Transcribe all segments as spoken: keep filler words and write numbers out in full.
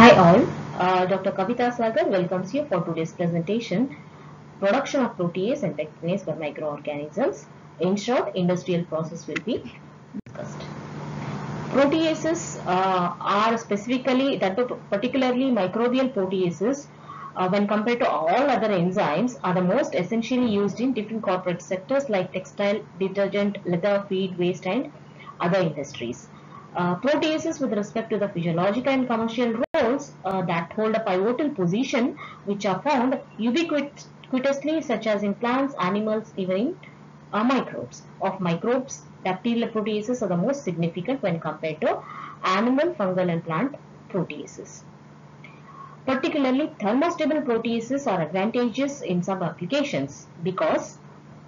Hi all, uh, Doctor Kavita Sagar welcomes you for today's presentation, Production of Protease and Pectinase by Microorganisms. In short, industrial process will be discussed. Proteases uh, are specifically, that particularly microbial proteases, uh, when compared to all other enzymes, are the most essentially used in different corporate sectors like textile, detergent, leather, feed, waste and other industries. Uh, proteases with respect to the physiological and commercial roles uh, that hold a pivotal position, which are found ubiquitously such as in plants, animals, even in uh, microbes. Of microbes, bacterial proteases are the most significant when compared to animal, fungal and plant proteases. Particularly, thermostable proteases are advantageous in some applications because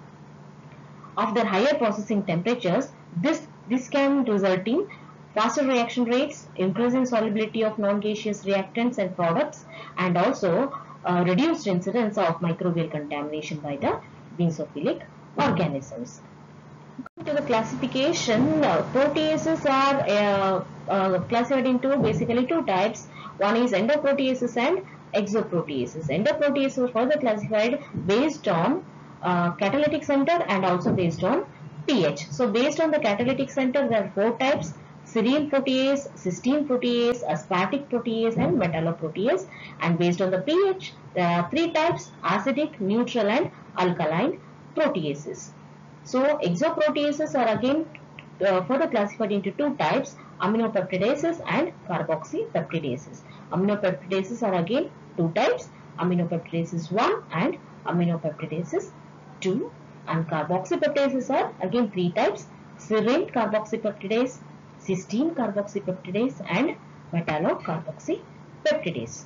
of their higher processing temperatures. This, this can result in faster reaction rates, increasing solubility of non-gaseous reactants and products, and also uh, reduced incidence of microbial contamination by the benzophilic organisms. To the classification, uh, proteases are uh, uh, classified into basically two types. One is endoproteases and exoproteases. Endoproteases are further classified based on uh, catalytic center and also based on pH. So based on the catalytic center, there are four types: serine protease, cysteine protease, aspartic protease and metalloprotease. And based on the pH, there are three types: acidic, neutral and alkaline proteases. So exoproteases are again uh, further classified into two types: aminopeptidases and carboxypeptidases. Aminopeptidases are again two types: aminopeptidases one and aminopeptidases two, and carboxypeptidases are again three types: serine carboxypeptidase, cysteine carboxypeptidase and metallocarboxypeptidase.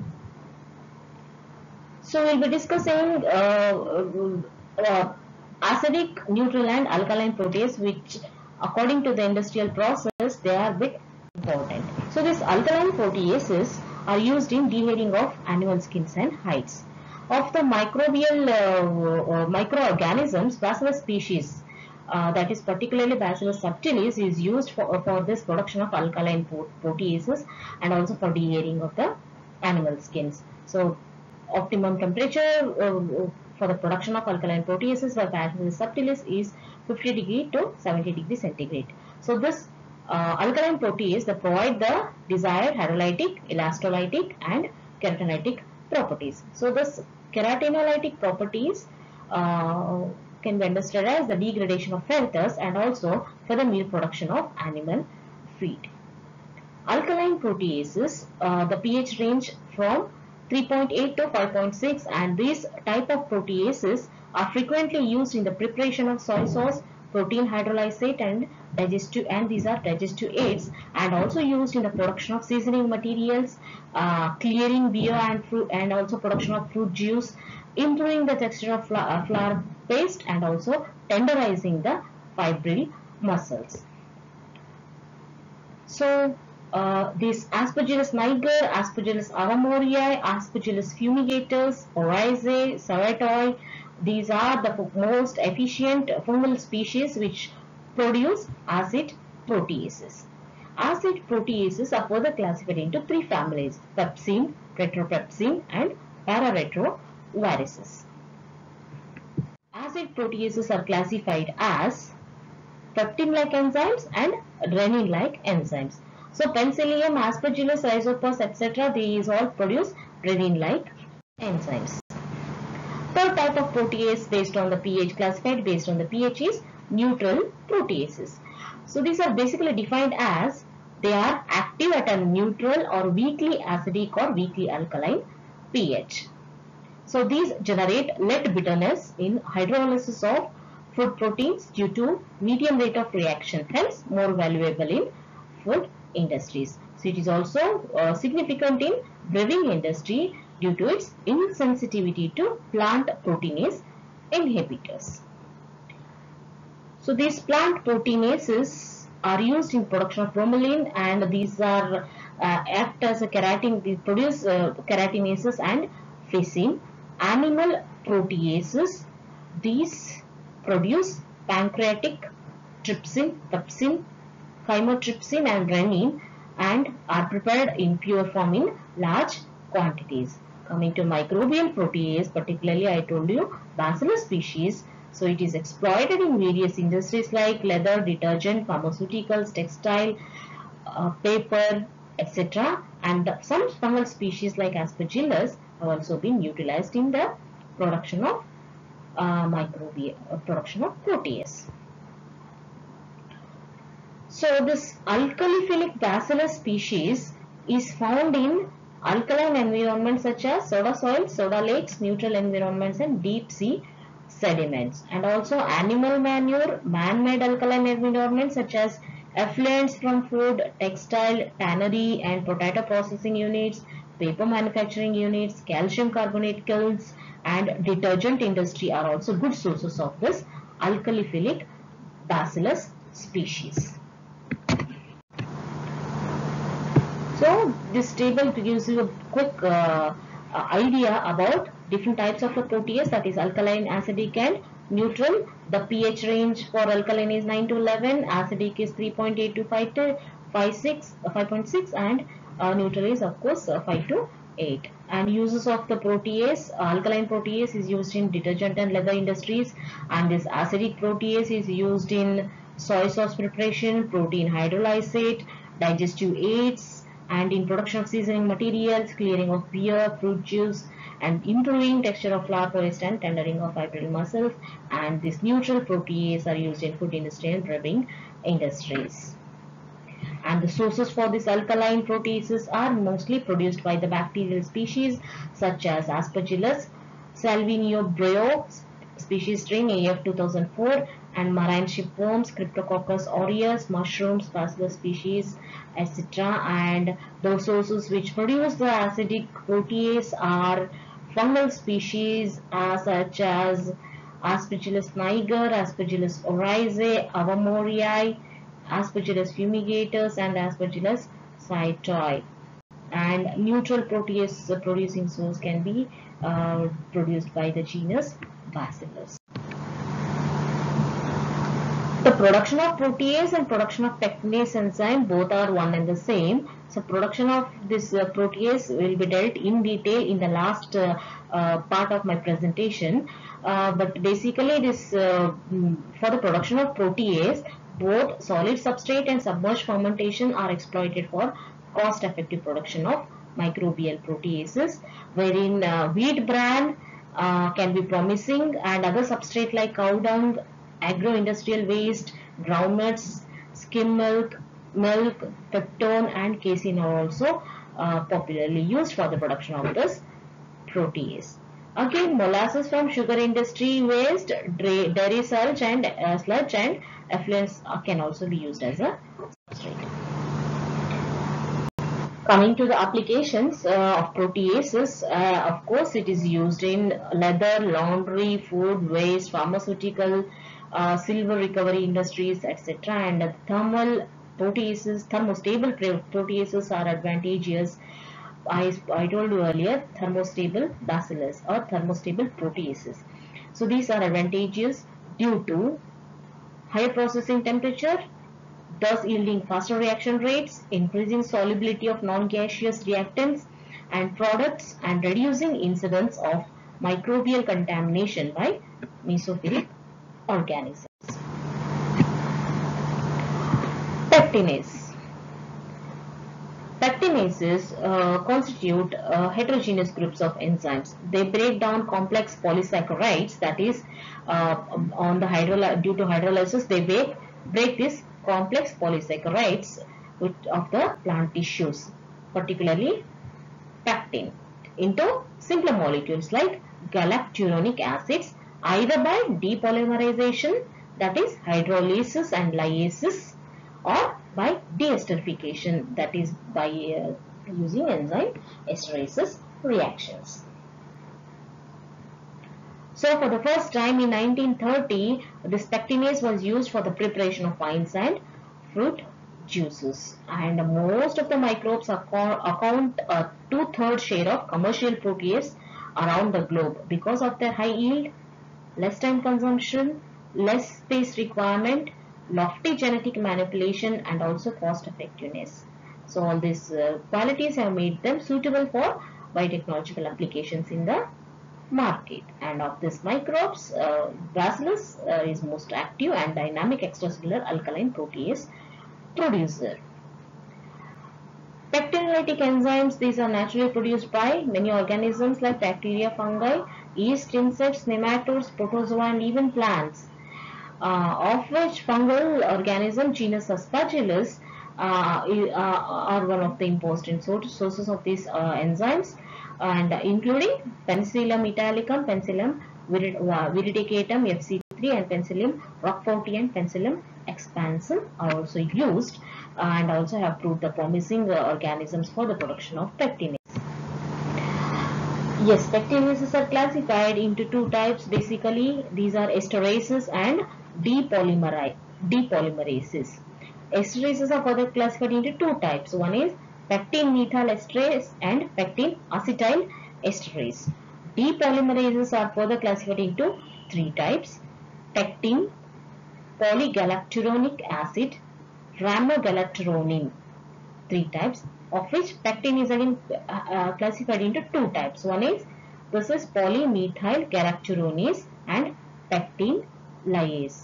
So we'll be discussing uh, uh, acidic, neutral and alkaline protease, which according to the industrial process they are bit important. So these alkaline proteases are used in deharing of animal skins and hides. Of the microbial uh, uh, microorganisms, Bacillus species, uh, that is particularly Bacillus subtilis, is used for, for this production of alkaline proteases and also for deharing of the animal skins. So optimum temperature uh, for the production of alkaline proteases by Bacillus subtilis is fifty degree to seventy degree centigrade. So this uh, alkaline protease that provide the desired hydrolytic, elastolytic and keratinolytic properties. So this keratinolytic properties uh, can be understood as the degradation of filters and also for the meal production of animal feed. Alkaline proteases, uh, the pH range from three point eight to five point six, and these type of proteases are frequently used in the preparation of soy sauce, protein hydrolysate and digestive, and these are digestive aids, and also used in the production of seasoning materials, uh, clearing beer and fruit, and also production of fruit juice, improving the texture of flour, flour paste and also tenderizing the fibril muscles. So Uh, these Aspergillus niger, Aspergillus armorii, Aspergillus fumigators, Oryzae, Serratoi, these are the most efficient fungal species which produce acid proteases. Acid proteases are further classified into three families: pepsine, retropepsine and pararetroviruses. Acid proteases are classified as peptine-like enzymes and rennin-like enzymes. So Penicillium, Aspergillus, Rhizopus, et cetera. These all produce rennin-like enzymes. Third type of protease based on the pH, classified based on the pH, is neutral proteases. So these are basically defined as they are active at a neutral or weakly acidic or weakly alkaline pH. So these generate net bitterness in hydrolysis of food proteins due to medium rate of reaction, hence more valuable in food industries. So it is also uh, significant in brewing industry due to its insensitivity to plant proteinase inhibitors. So these plant proteinases are used in production of bromelain, and these are uh, act as a keratin, they produce uh, keratinases and lysine. Animal proteases, these produce pancreatic, trypsin, pepsin, chymotrypsin and rennin, and are prepared in pure form in large quantities. Coming to microbial protease, particularly I told you Bacillus species. So it is exploited in various industries like leather, detergent, pharmaceuticals, textile, uh, paper, et cetera. And some fungal species like Aspergillus have also been utilized in the production of uh, microbial uh, production of protease. So this alkaliphilic Bacillus species is found in alkaline environments such as soda soils, soda lakes, neutral environments and deep sea sediments, and also animal manure, man-made alkaline environments such as effluents from food, textile, tannery and potato processing units, paper manufacturing units, calcium carbonate kilns and detergent industry are also good sources of this alkaliphilic Bacillus species. So this table gives you a quick uh, uh, idea about different types of the protease, that is alkaline, acidic and neutral. The pH range for alkaline is nine to eleven, acidic is three point eight to five point six and uh, neutral is of course uh, five to eight. And uses of the protease, uh, alkaline protease is used in detergent and leather industries, and this acidic protease is used in soy sauce preparation, protein hydrolysate, digestive aids, and in production of seasoning materials, clearing of beer, fruit juice, and improving texture of flour paste and tendering of fibril muscles. And these neutral protease are used in food industry and brewing industries. And the sources for these alkaline proteases are mostly produced by the bacterial species such as Aspergillus, Salvinio species strain A F two thousand four, and marine shipworms, Cryptococcus aureus, mushrooms, Bacillus species, et cetera. And those sources which produce the acidic protease are fungal species uh, such as Aspergillus niger, Aspergillus oryzae, Avamorii, Aspergillus fumigatus and Aspergillus cytoi. And neutral protease producing source can be uh, produced by the genus Bacillus. The production of protease and production of pectinase enzyme both are one and the same. So production of this uh, protease will be dealt in detail in the last uh, uh, part of my presentation. Uh, but basically this uh, for the production of protease, both solid substrate and submerged fermentation are exploited for cost effective production of microbial proteases, wherein uh, wheat bran uh, can be promising, and other substrate like cow dung, agro-industrial waste, groundnuts, skim milk, milk, peptone and casein are also uh, popularly used for the production of this protease. Again, molasses from sugar industry waste, dairy sludge and uh, sludge and effluents uh, can also be used as a substrate. Coming to the applications uh, of proteases, uh, of course it is used in leather, laundry, food waste, pharmaceutical, uh, silver recovery industries, et cetera. And uh, thermal proteases, thermostable proteases are advantageous. I, I told you earlier, thermostable bacillus or thermostable proteases. So these are advantageous due to higher processing temperature, thus yielding faster reaction rates, increasing solubility of non-gaseous reactants and products, and reducing incidence of microbial contamination by mesophilic organisms. Pectinase. Pectinases uh, constitute uh, heterogeneous groups of enzymes. They break down complex polysaccharides, that is, uh, on the hydroly due to hydrolysis, they break, break these complex polysaccharides with, of the plant tissues, particularly pectin, into simpler molecules like galacturonic acids, either by depolymerization, that is hydrolysis and lyasis, or by deesterification, that is by uh, using enzyme esterases reactions. So for the first time in nineteen thirty, this pectinase was used for the preparation of wines and fruit juices, and most of the microbes account a two-thirds share of commercial protease around the globe because of their high yield, less time consumption, less space requirement, lofty genetic manipulation and also cost effectiveness. So all these uh, qualities have made them suitable for biotechnological applications in the market. And of these microbes, uh, Bacillus uh, is most active and dynamic extracellular alkaline protease producer. Pectinolytic enzymes, these are naturally produced by many organisms like bacteria, fungi, yeast, insects, nematodes, protozoa, and even plants. Uh, of which fungal organism genus Aspergillus uh, uh, are one of the important sources of these uh, enzymes, and including Penicillium italicum, Penicillium viridicatum F C three, and Penicillium roqueforti and Penicillium expansum are also used, and also have proved the promising uh, organisms for the production of pectinase. Yes, pectinases are classified into two types. Basically, these are esterases and depolymeri depolymerases. Esterases are further classified into two types. One is pectin methyl esterase and pectin acetyl esterase. Depolymerases are further classified into three types: pectin, polygalacturonic acid, rhamnogalacturonin. Three types, of which pectin is again uh, uh, classified into two types. One is this is polymethyl galacturonase and pectin lyase.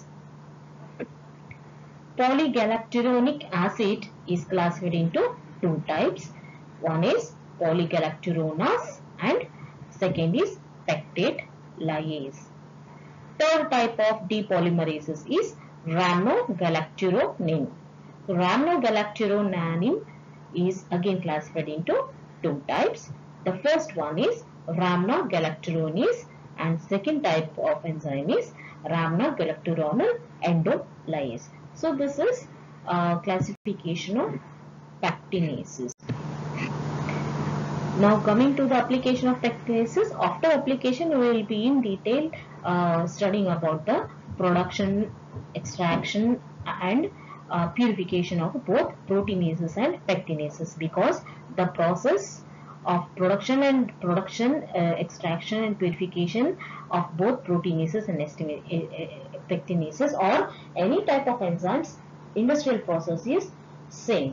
Polygalacturonic acid is classified into two types. One is polygalacturonase and second is pectate lyase. Third type of depolymerases is rhamnogalacturonin. So rhamnogalacturonin is again classified into two types. The first one is rhamnogalacturonase and second type of enzyme is rhamnogalacturonal endolyase. So this is uh, classification of pectinases. Now coming to the application of pectinases, after application we will be in detail uh, studying about the production, extraction and uh, purification of both proteinases and pectinases, because the process of production and production, uh, extraction and purification of both proteinases and pectinases or any type of enzymes, industrial process is same.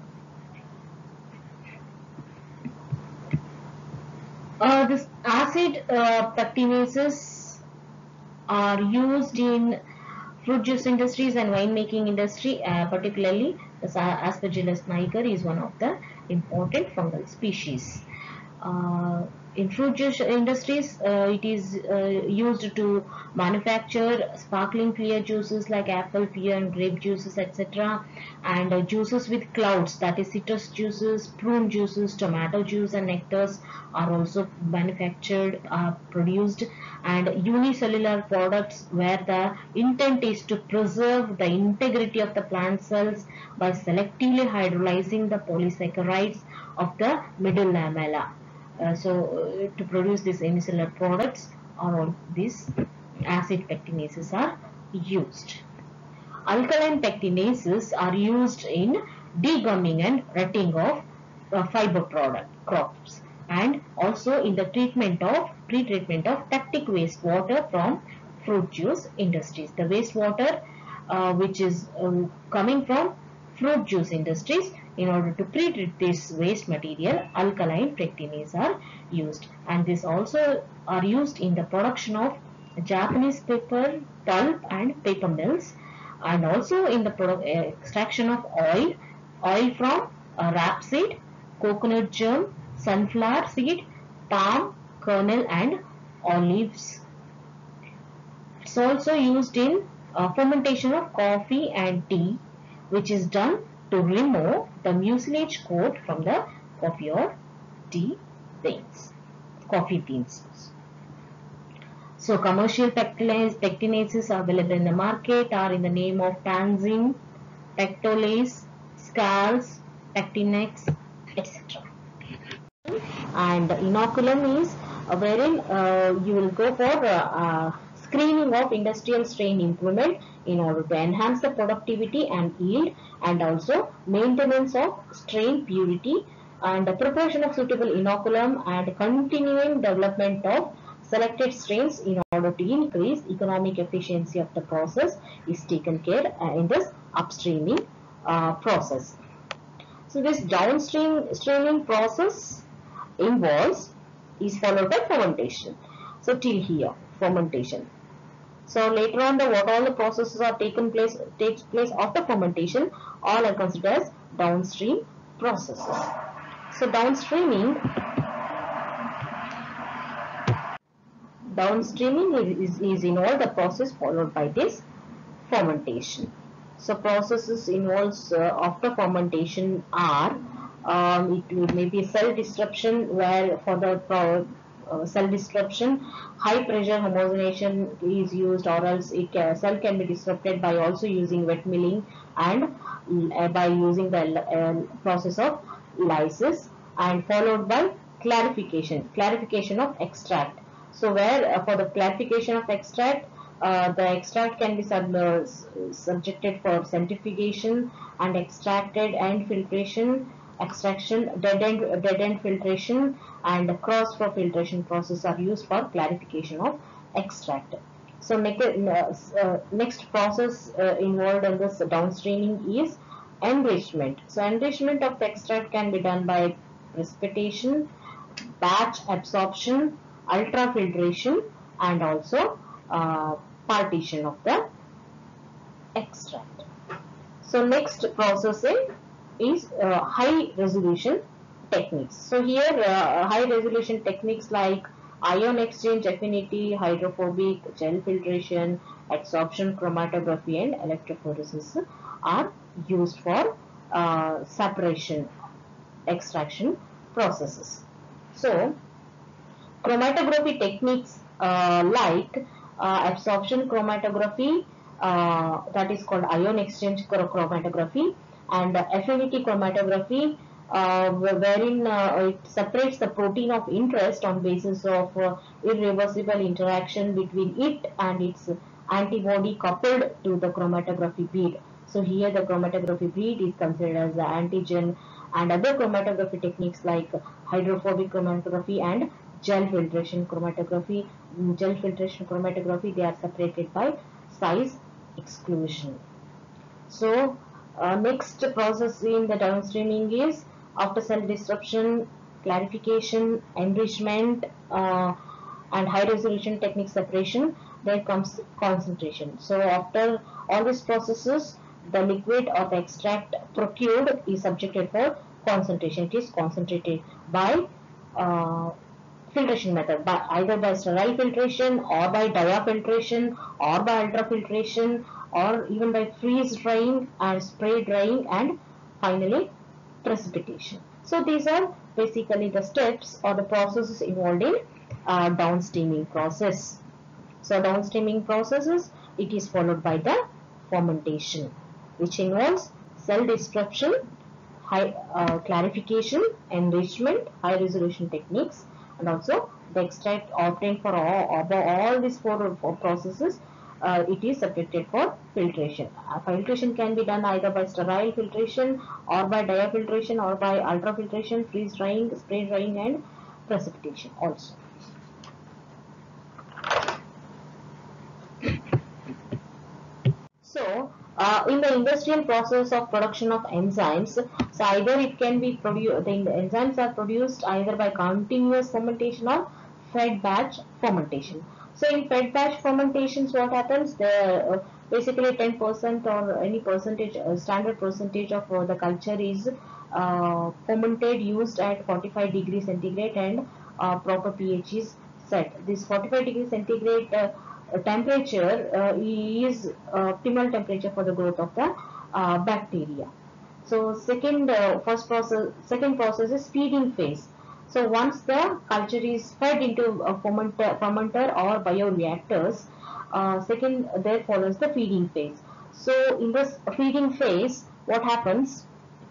Uh, this acid uh, pectinases are used in fruit juice industries and winemaking industry, uh, particularly the Aspergillus niger is one of the important fungal species. Uh, in fruit juice industries, uh, it is uh, used to manufacture sparkling clear juices like apple, pear and grape juices, et cetera. And uh, juices with clouds, that is citrus juices, prune juices, tomato juice and nectars are also manufactured, uh, produced. And unicellular products where the intent is to preserve the integrity of the plant cells by selectively hydrolyzing the polysaccharides of the middle lamella. Uh, so uh, to produce these unicellular products, all these acid pectinases are used. Alkaline pectinases are used in degumming and retting of uh, fiber product crops, and also in the treatment of pre-treatment of peptic wastewater from fruit juice industries. The wastewater uh, which is um, coming from fruit juice industries, in order to pre-treat this waste material, alkaline pectinases are used, and this also are used in the production of Japanese paper, pulp and paper mills, and also in the product, uh, extraction of oil, oil from uh, rapeseed, coconut germ, sunflower seed, palm kernel and olives. It's also used in uh, fermentation of coffee and tea, which is done to remove the mucilage coat from the coffee or tea beans, coffee beans. So commercial pectinases are available in the market are in the name of Tanzine, Pectolase, Scals, Pectinex, et cetera. And inoculum is uh, wherein uh, you will go for uh, uh, screening of industrial strain improvement in order to enhance the productivity and yield, and also maintenance of strain purity, and the preparation of suitable inoculum and continuing development of selected strains in order to increase economic efficiency of the process is taken care uh, in this upstreaming uh, process. So this downstream streaming process involves is followed by fermentation. So till here fermentation. So later on, the what all the processes are taken place takes place after fermentation, all are considered as downstream processes. So downstreaming downstreaming is, is involved the process followed by this fermentation. So processes involves uh, after fermentation are um, it may be cell disruption, where for the uh, uh, cell disruption high pressure homogenization is used, or else it can, cell can be disrupted by also using wet milling and uh, by using the uh, process of lysis, and followed by clarification clarification of extract. So where uh, for the clarification of extract, uh, the extract can be sub, uh, subjected for centrifugation and extracted and filtration, extraction, dead end, dead end filtration, and cross flow filtration process are used for clarification of extract. So next, uh, next process uh, involved in this downstreaming is enrichment. So enrichment of the extract can be done by precipitation, batch absorption, ultrafiltration, and also uh, partition of the extract. So next processing is uh, high resolution techniques. So here uh, high resolution techniques like ion exchange affinity, hydrophobic, gel filtration, adsorption chromatography, and electrophoresis are used for uh, separation extraction processes. So chromatography techniques uh, like uh, absorption chromatography, uh, that is called ion exchange chromatography, and uh, affinity chromatography, uh, wherein uh, it separates the protein of interest on basis of uh, irreversible interaction between it and its antibody coupled to the chromatography bead. So here the chromatography bead is considered as the antigen, and other chromatography techniques like hydrophobic chromatography and gel filtration chromatography. Gel filtration chromatography, they are separated by size exclusion. So uh, next process in the downstreaming is after cell disruption, clarification, enrichment, uh, and high resolution technique separation, there comes concentration. So after all these processes, the liquid or the extract procured is subjected for concentration. It is concentrated by uh, filtration method, by either by sterile filtration or by diafiltration or by ultrafiltration or even by freeze drying and spray drying, and finally precipitation. So these are basically the steps or the processes involved in uh, downstreaming process. So downstreaming processes, it is followed by the fermentation, which involves cell disruption, high uh, clarification, enrichment, high resolution techniques, and also the extract obtained for all, above all these four, four processes, uh, it is subjected for filtration. Uh, filtration can be done either by sterile filtration or by diafiltration or by ultrafiltration, freeze drying, spray drying, and precipitation also. So uh, in the industrial process of production of enzymes, so either it can be produced, the enzymes are produced either by continuous fermentation or fed batch fermentation. So in fed batch fermentations, what happens? The uh, basically ten percent or any percentage, uh, standard percentage of uh, the culture is uh, fermented, used at forty-five degrees centigrade, and uh, proper pH is set. This forty-five degrees centigrade uh, temperature uh, is uh, optimal temperature for the growth of the uh, bacteria. So second uh, first process second process is feeding phase. So once the culture is fed into a fermenter, fermenter or bioreactors, uh, second there follows the feeding phase. So in this feeding phase, what happens?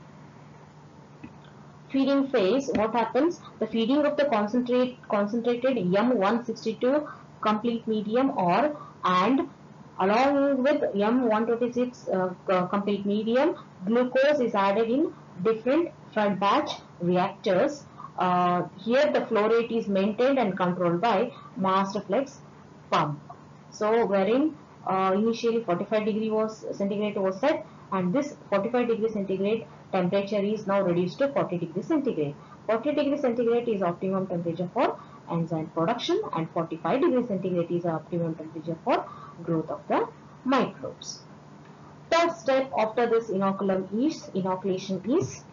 Feeding phase, what happens? The feeding of the concentrate concentrated M one sixty-two complete medium or and along with M one twenty-six uh, complete medium, glucose is added in different fed batch reactors. Uh, here the flow rate is maintained and controlled by Masterflex pump. So wherein uh, initially forty-five degree was centigrade was set, and this forty-five degree centigrade temperature is now reduced to forty degrees centigrade. forty degrees centigrade is optimum temperature for enzyme production, and forty-five degrees centigrade is optimum temperature for growth of the microbes. Third step after this inoculum is inoculation is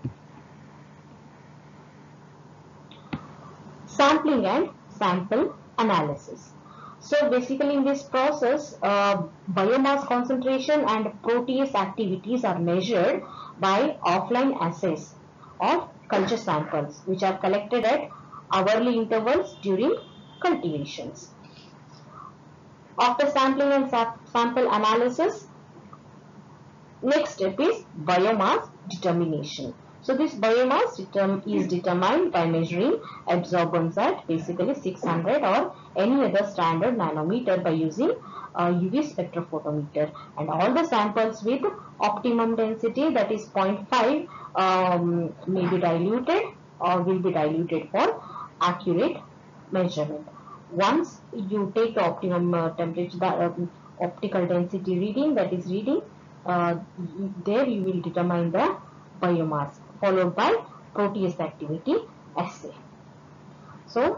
sampling and sample analysis. So basically in this process, uh, biomass concentration and protease activities are measured by offline assays of culture samples, which are collected at hourly intervals during cultivations. After sampling and sample analysis, next step is biomass determination. So this biomass is determined by measuring absorbance at basically six hundred or any other standard nanometer by using uh, U V spectrophotometer, and all the samples with optimum density, that is zero point five, um, may be diluted or will be diluted for accurate measurement. Once you take the optimum uh, temperature, the uh, optical density reading, that is reading, uh, there you will determine the biomass, followed by protease activity assay. So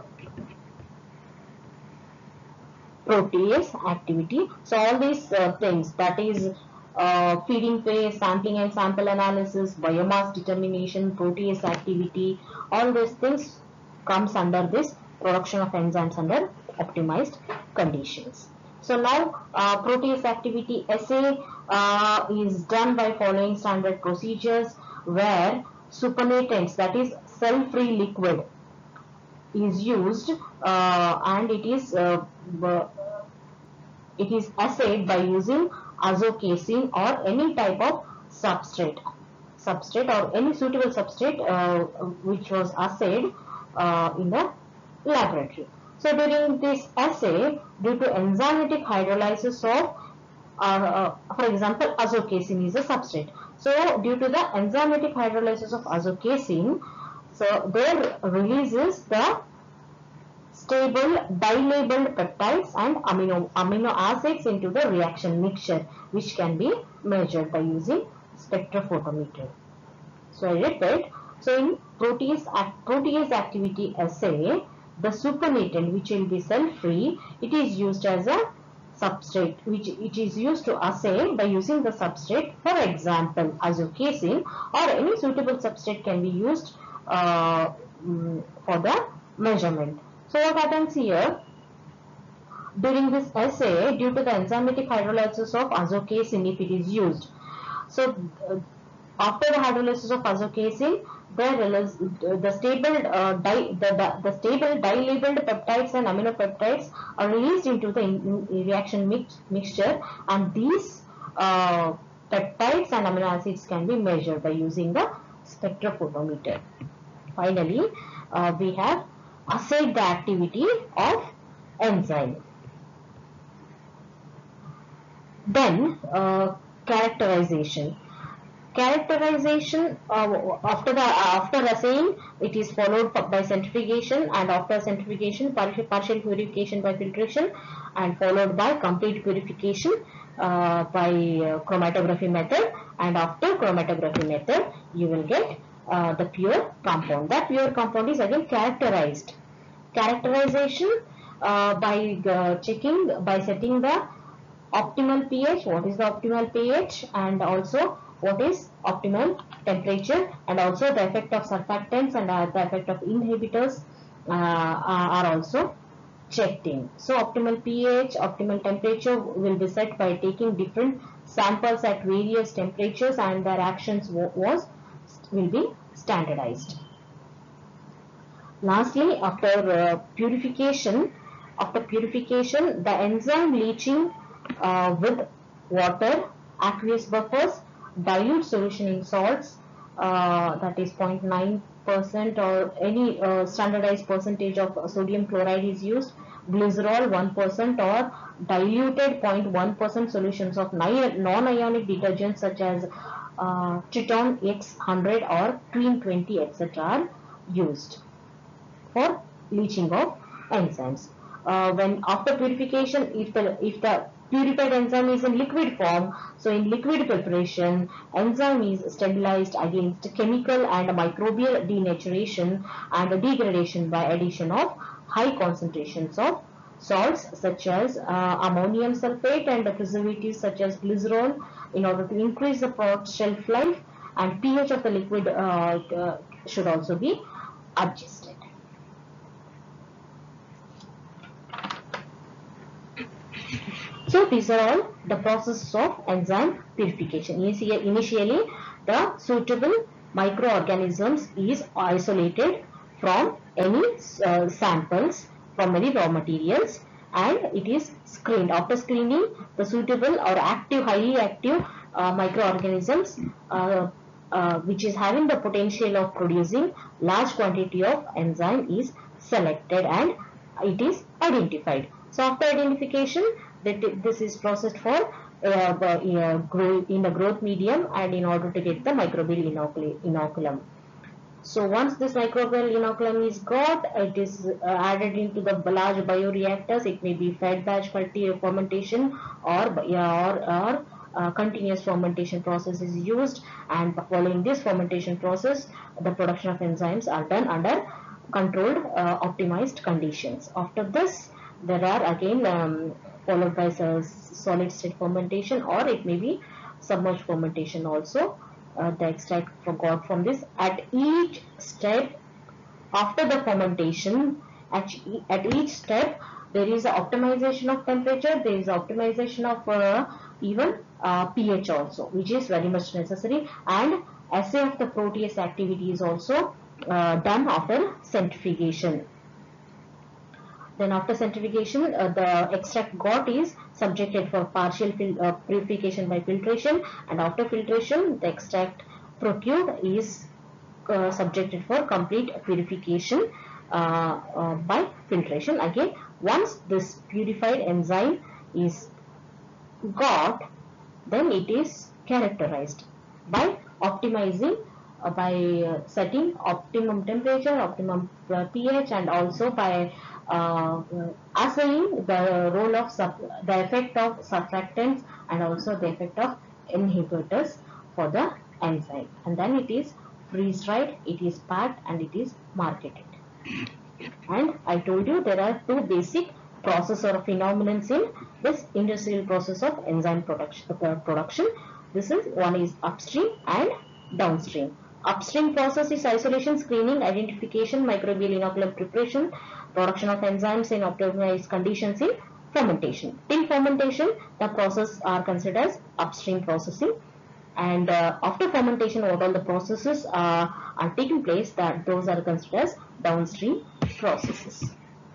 protease activity. So all these uh, things, that is uh, feeding phase, sampling and sample analysis, biomass determination, protease activity, all these things comes under this production of enzymes under optimized conditions. So now uh, protease activity assay uh, is done by following standard procedures, where supernatant, that is cell-free liquid, is used uh, and it is uh, it is assayed by using azocasein or any type of substrate substrate or any suitable substrate uh, which was assayed uh, in the laboratory. So during this assay, due to enzymatic hydrolysis of uh, uh, for example, azocasein is a substrate. So due to the enzymatic hydrolysis of azocasein, so there releases the stable dilabeled peptides and amino amino acids into the reaction mixture, which can be measured by using spectrophotometer. So I repeat, so in protease protease activity assay, the supernatant, which will be cell-free, it is used as a substrate, which it is used to assay by using the substrate. For example, azocasein or any suitable substrate can be used uh, for the measurement. So what happens here, during this assay, due to the enzymatic hydrolysis of azocasein, if it is used, so uh, after the hydrolysis of azocasein, there is the stable uh, di, the, the, the stable dilabeled peptides and aminopeptides are released into the in, in reaction mix, mixture, and these uh, peptides and amino acids can be measured by using the spectrophotometer. Finally, uh, we have assayed the activity of enzyme. Then uh, characterization. Characterization uh, after the uh, after assaying, it is followed by centrifugation, and after centrifugation, partial, partial purification by filtration, and followed by complete purification uh, by uh, chromatography method, and after chromatography method you will get uh, the pure compound. That pure compound is again characterized. Characterization uh, by uh, checking, by setting the optimal pH, what is the optimal pH, and also what is optimal temperature, and also the effect of surfactants and uh, the effect of inhibitors uh, are also checked in. So optimal pH, optimal temperature will be set by taking different samples at various temperatures, and their actions was will be standardized. Lastly, after uh, purification, after purification, the enzyme leaching uh, with water, aqueous buffers, dilute solution in salts, uh, that is zero point nine percent or any uh, standardized percentage of sodium chloride is used, glycerol one percent or diluted zero point one percent solutions of non-ionic detergents such as uh, Triton X one hundred or Tween twenty, et cetera are used for leaching of enzymes. Uh, when after purification, if the if the Purified enzyme is in liquid form. So in liquid preparation, enzyme is stabilized against chemical and microbial denaturation and degradation by addition of high concentrations of salts such as uh, ammonium sulfate and preservatives such as glycerol in order to increase the product shelf life, and pH of the liquid uh, uh, should also be adjusted. So these are all the processes of enzyme purification. Initially, the suitable microorganisms is isolated from any uh, samples from any raw materials, and it is screened. After screening, the suitable or active, highly active uh, microorganisms uh, uh, which is having the potential of producing large quantity of enzyme is selected and it is identified. So after identification, that this is processed for uh, the, uh, grow in the growth medium and in order to get the microbial inoculum. So once this microbial inoculum is got, it is uh, added into the large bioreactors. It may be fed batch fermentation or or, or uh, continuous fermentation process is used, and following this fermentation process, the production of enzymes are done under controlled uh, optimized conditions. After this, there are again um, followed by solid state fermentation, or it may be submerged fermentation also. Uh, the extract from got from this. At each step after the fermentation, at, at each step there is a optimization of temperature, there is optimization of uh, even uh, pH also, which is very much necessary, and assay of the protease activity is also uh, done after centrifugation. Then after centrifugation, uh, the extract got is subjected for partial uh, purification by filtration, and after filtration, the extract procured is uh, subjected for complete purification uh, uh, by filtration. Again, once this purified enzyme is got, then it is characterized by optimizing uh, by uh, setting optimum temperature, optimum uh, pH, and also by uh, assaying the role of sub the effect of surfactants and also the effect of inhibitors for the enzyme, and then it is freeze dried, it is packed, and it is marketed. And I told you there are two basic process or phenomenon in this industrial process of enzyme production. Uh, production. This is one is upstream and downstream. Upstream process is isolation, screening, identification, microbial inoculum preparation, production of enzymes in optimized conditions in fermentation. Till fermentation, the process are considered as upstream processing, and uh, after fermentation, what all the processes uh, are taking place, that those are considered as downstream processes.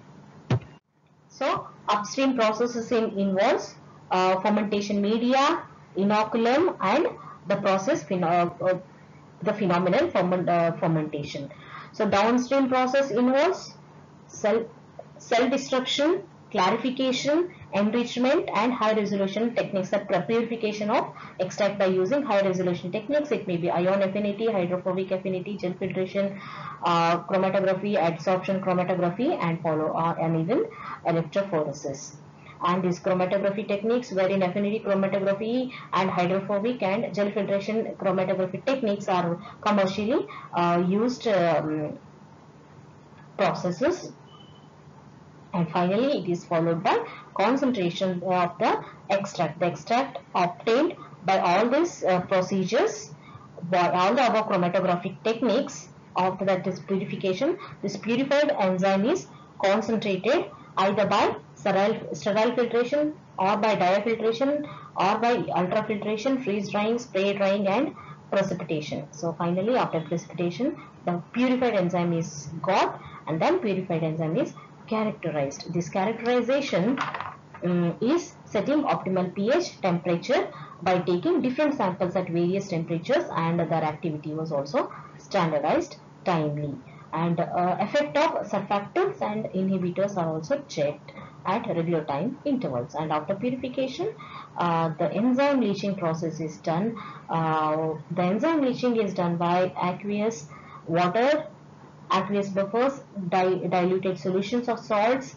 So upstream processes in, involves uh, fermentation media, inoculum, and the process pheno uh, the phenomenal ferment, uh, fermentation. So downstream process involves cell cell destruction, clarification, enrichment, and high resolution techniques. The purification of extract by using high resolution techniques. It may be ion affinity, hydrophobic affinity, gel filtration, uh, chromatography, adsorption chromatography, and follow uh, and even electrophoresis. And these chromatography techniques, wherein affinity chromatography and hydrophobic and gel filtration chromatography techniques are commercially uh, used um, processes. And finally, it is followed by concentration of the extract. The extract obtained by all these uh, procedures, by all the above chromatographic techniques, after that is purification. This purified enzyme is concentrated either by sterile, sterile filtration, or by diafiltration, or by ultrafiltration, freeze drying, spray drying, and precipitation. So finally, after precipitation, the purified enzyme is got, and then purified enzyme is characterized. This characterization um, is setting optimal pH, temperature by taking different samples at various temperatures, and their activity was also standardized timely. And uh, effect of surfactants and inhibitors are also checked at regular time intervals. And after purification, uh, the enzyme leaching process is done. Uh, the enzyme leaching is done by aqueous water, aqueous buffers, di diluted solutions of salts,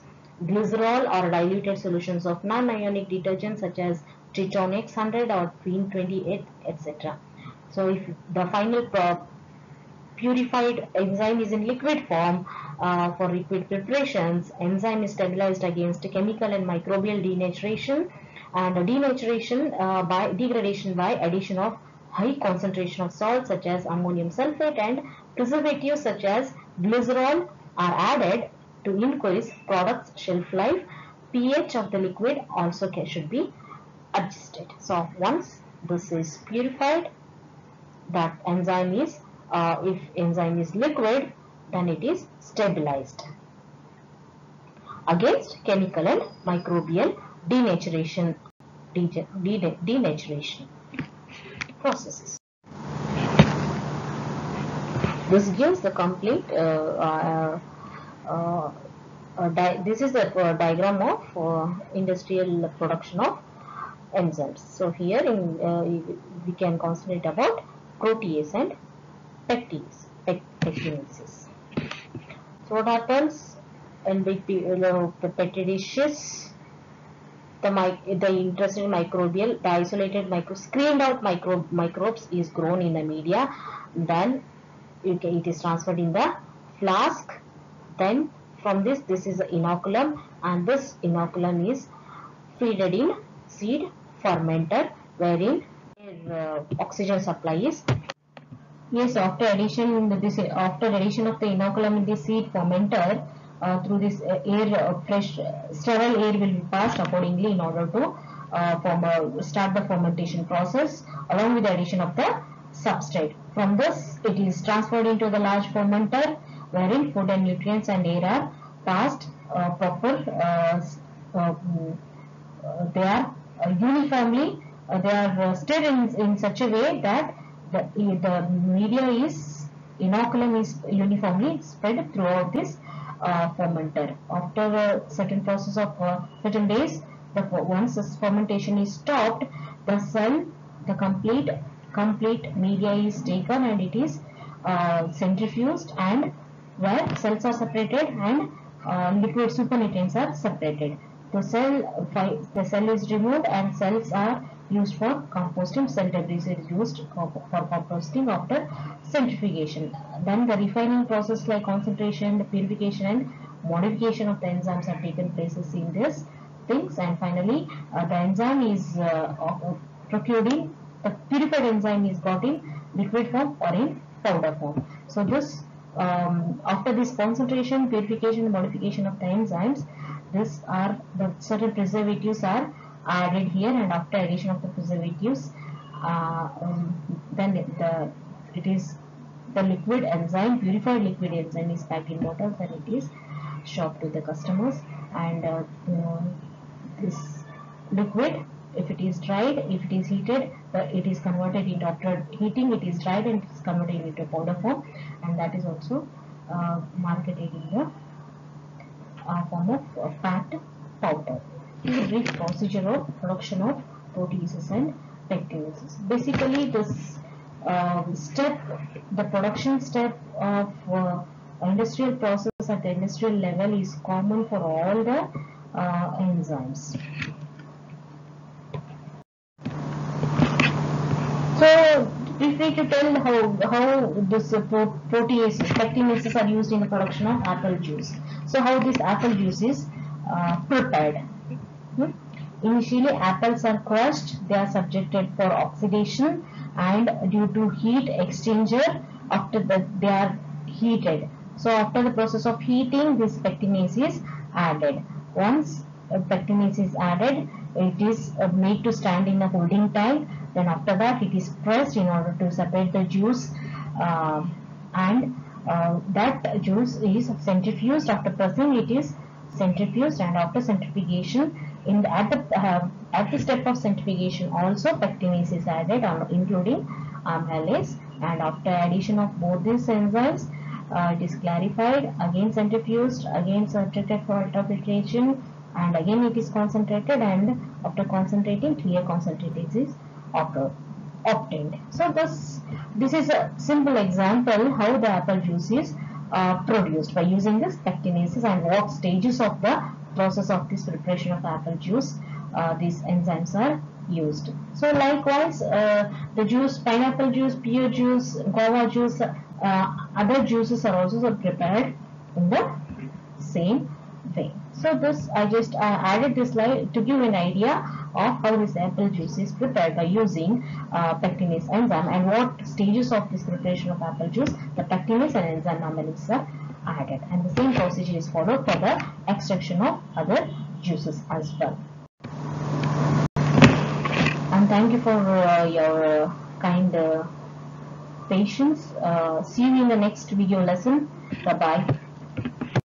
glycerol or diluted solutions of non-ionic detergents such as Triton X one hundred or Tween twenty-eight, et cetera. So if the final purified enzyme is in liquid form uh, for liquid preparations, enzyme is stabilized against chemical and microbial denaturation, and denaturation uh, by degradation by addition of high concentration of salts such as ammonium sulfate, and preservatives such as glycerol are added to increase product's shelf life. pH of the liquid also should be adjusted. So once this is purified, that enzyme is uh, if enzyme is liquid, then it is stabilized against chemical and microbial denaturation denaturation processes. This gives the complete uh, uh, uh, uh, this is the uh, diagram of uh, industrial production of enzymes. So here in uh, we can concentrate about protease and pectinase, pectinases. So what happens in the pectinaceous? The, the interested microbial, the isolated micro, screened out micro, microbes is grown in the media, then it, it is transferred in the flask, then from this, this is the inoculum, and this inoculum is feeded in seed fermenter, wherein uh, oxygen supply is. Yes, after addition, this after addition of the inoculum in the seed fermenter, uh, through this uh, air, uh, fresh uh, sterile air will be passed accordingly in order to uh, form, uh, start the fermentation process along with the addition of the substrate. From this, it is transferred into the large fermenter, wherein food and nutrients and air are passed uh, proper. Uh, uh, uh, they are uh, uniformly. Uh, they are uh, stirred in, in such a way that the, the media is inoculum is uniformly spread throughout this uh, fermenter. After a certain process of uh, certain days, the once this fermentation is stopped, the cell, the complete complete media is taken and it is uh, centrifuged, and where cells are separated and uh, liquid supernutrients are separated. The cell the cell is removed and cells are used for composting. Cell debris is used for composting after centrifugation. Then the refining process like concentration, the purification and modification of the enzymes have taken places in this things, and finally uh, the enzyme is uh, procured in the purified enzyme is got in liquid form or in powder form. So this um, after this concentration, purification, modification of the enzymes, this are the certain preservatives are added here, and after addition of the preservatives, uh, um, then it, the it is the liquid enzyme, purified liquid enzyme is packed in bottles and it is shipped to the customers. And uh, you know, this liquid, if it is dried, if it is heated, uh, it is converted into, after heating it is dried and it is converted into powder form, and that is also uh, marketed in the uh, form of uh, fat powder. This is a brief procedure of production of proteases and pectinases. Basically, this uh, step, the production step of uh, industrial process at the industrial level is common for all the uh, enzymes. So, feel free to tell how, how this uh, pro proteases, pectinases are used in the production of apple juice. So, how this apple juice is uh, prepared. Hmm? Initially, apples are crushed, they are subjected for oxidation, and due to heat exchanger, after that they are heated. So, after the process of heating, this pectinase is added. Once uh, pectinase is added, it is uh, made to stand in a holding tank. Then after that, it is pressed in order to separate the juice, uh, and uh, that juice is centrifuged. After pressing, it is centrifuged, and after centrifugation, in the, at the uh, at the step of centrifugation, also pectinase is added, uh, including amylase. And after addition of both these enzymes, uh, it is clarified, again centrifuged, again subjected for ultrafiltration, and again it is concentrated. And after concentrating, clear concentrate is obtained. So this this is a simple example how the apple juice is uh, produced by using this pectinases and what stages of the process of this preparation of apple juice, uh, these enzymes are used. So likewise, uh, the juice, pineapple juice, pear juice, guava juice, uh, other juices are also prepared in the same way. So this, I just uh, added this slide to give an idea of how this apple juice is prepared by using uh, pectinase enzyme, and what stages of this preparation of apple juice the pectinase and enzyme amylase are added, and the same procedure is followed for the extraction of other juices as well. And thank you for uh, your uh, kind uh, patience. Uh, see you in the next video lesson. Bye bye.